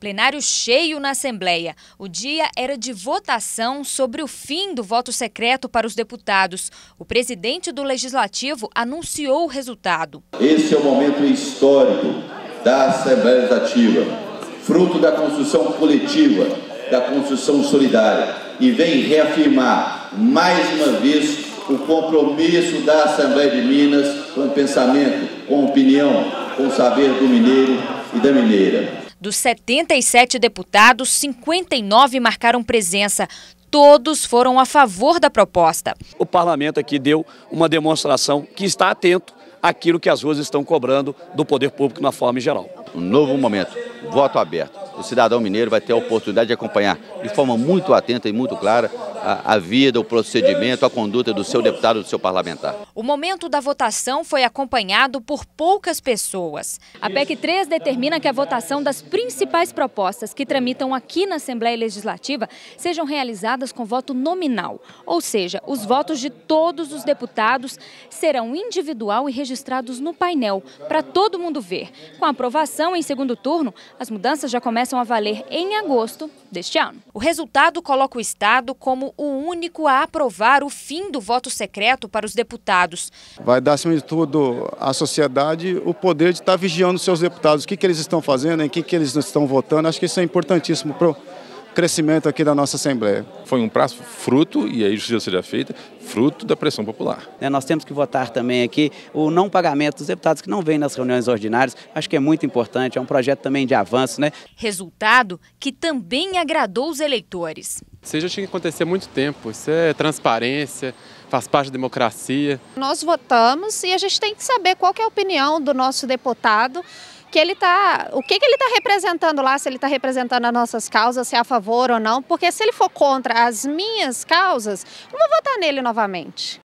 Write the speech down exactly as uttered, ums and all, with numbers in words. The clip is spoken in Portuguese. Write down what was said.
Plenário cheio na Assembleia. O dia era de votação sobre o fim do voto secreto para os deputados. O presidente do Legislativo anunciou o resultado. Esse é o momento histórico da Assembleia Legislativa, fruto da construção coletiva, da construção solidária, e vem reafirmar mais uma vez o compromisso da Assembleia de Minas com o pensamento, com a opinião, com o saber do mineiro e da mineira. Dos setenta e sete deputados, cinquenta e nove marcaram presença. Todos foram a favor da proposta. O parlamento aqui deu uma demonstração que está atento àquilo que as ruas estão cobrando do poder público na forma geral. Um novo momento, voto aberto. O cidadão mineiro vai ter a oportunidade de acompanhar de forma muito atenta e muito clara a, a vida, o procedimento, a conduta do seu deputado, do seu parlamentar. O momento da votação foi acompanhado por poucas pessoas. A P E C três determina que a votação das principais propostas que tramitam aqui na Assembleia Legislativa sejam realizadas com voto nominal, ou seja, os votos de todos os deputados serão individual e registrados no painel, para todo mundo ver. Com a aprovação em segundo turno, as mudanças já começam a valer em agosto deste ano. O resultado coloca o Estado como o único a aprovar o fim do voto secreto para os deputados. Vai dar, acima de tudo, à sociedade o poder de estar vigiando os seus deputados, o que, que eles estão fazendo, em que, que eles estão votando. Acho que isso é importantíssimo para o crescimento aqui da nossa Assembleia. Foi um prazo fruto, e a justiça seja feita, fruto da pressão popular. É, nós temos que votar também aqui o não pagamento dos deputados que não vêm nas reuniões ordinárias. Acho que é muito importante, é um projeto também de avanço, né? Resultado que também agradou os eleitores. Isso já tinha que acontecer há muito tempo, isso é transparência, faz parte da democracia. Nós votamos e a gente tem que saber qual que é a opinião do nosso deputado, que ele tá, o que, que ele está representando lá, se ele está representando as nossas causas, se é a favor ou não, porque se ele for contra as minhas causas, eu vou votar nele novamente.